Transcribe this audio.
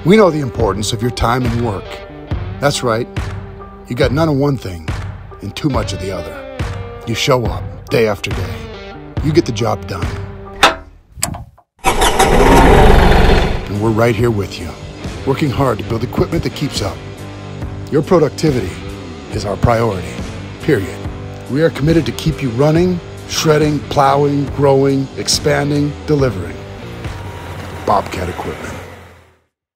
We know the importance of your time and work. That's right. You got none of one thing and too much of the other. You show up day after day. You get the job done. And we're right here with you, working hard to build equipment that keeps up. Your productivity is our priority, period. We are committed to keep you running, shredding, plowing, growing, expanding, delivering. Bobcat Equipment.